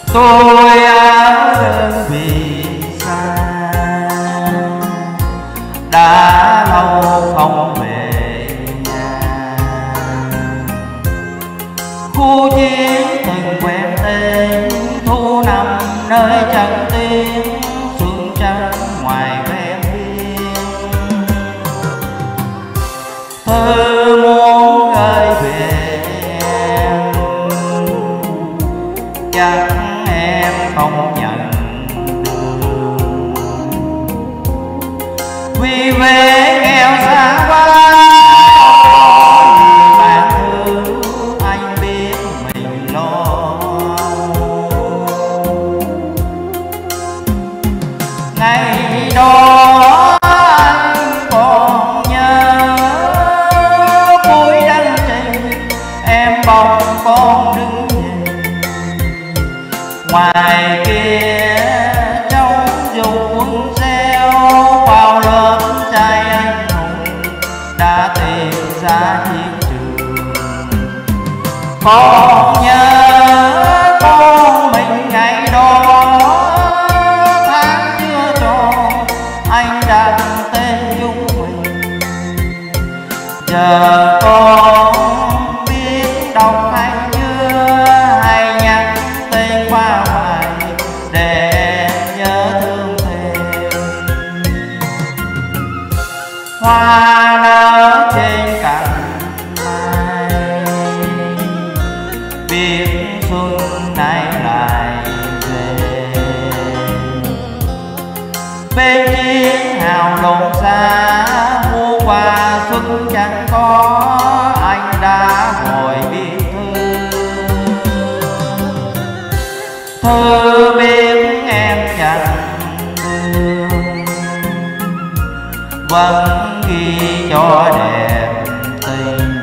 Tôi ở đơn vị xa, đã lâu không về nhà. Khu chiến từng quen tên, thu nằm nơi chân tiên, xuân trắng ngoài ven biên. Thư muốn gửi về em, chắc em không nhận được, vì về nghèo xa quá. Bạn thương anh biết mình lo, ngày đó anh còn nhớ cuối đăng trình em bồng con đứng nhìn. Ngoài kia trong dù quân gieo bao lớp trai anh hùng đã tìm ra chiến trường. Còn nhớ con mình ngày đó tháng chưa tròn anh đặt tên chúng mình. Giờ con biết đọc hay chưa, hay nhắc tên qua hoài để em nhớ thương thêm. Hoa nở trên cành mai, biết xuân nay lại về. Bên chiến hào lộn xa, mua quà xuân chẳng có, anh đã hồi viết thư. Thư biết em chẳng thương, vẫn ghi cho đẹp tình.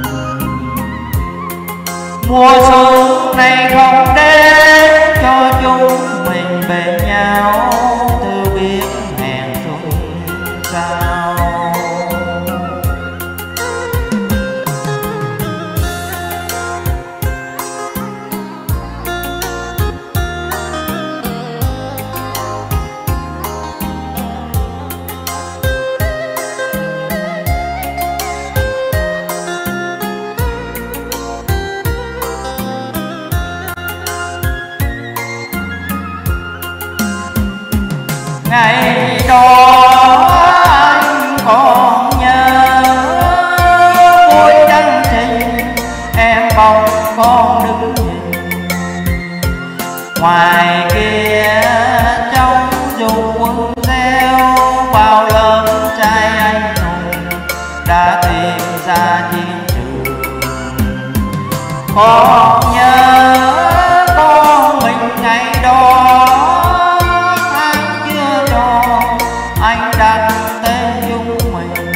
Mùa xuân này không đến cho chúng mình bên nhau, thư biết hẹn xuân sau. Ngày đó anh còn nhớ cuối đăng trình em bồng con đứng nhìn. Ngoài kia trong dù quân gieo bao lớp trai anh hùng đã tìm ra chiến trường. Còn nhớ con mình ngày đó anh đặt tên chúng mình.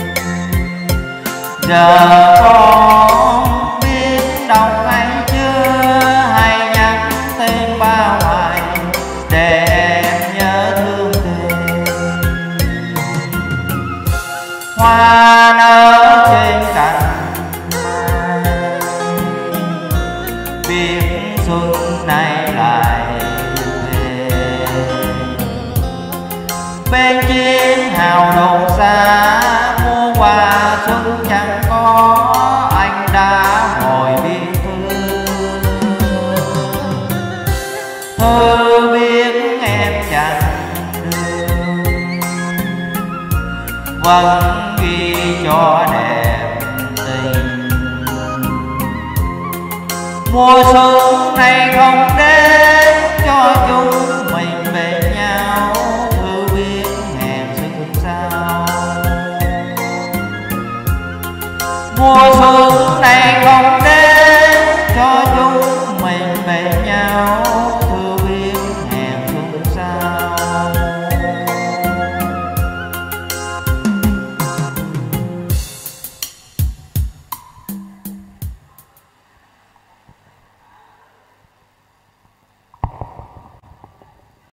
Giờ con biết đọc hay chưa, hay nhắc tên ba hoài để em nhớ thương thêm. Hoa nở trên cành mai, biết xuân nay lại về. Bên chiến hào lộn xa, mua quà xuân chẳng có, anh đã hồi viết thư. Thư biết em chẳng thương, vẫn ghi cho đẹp tình. Mùa xuân này không đến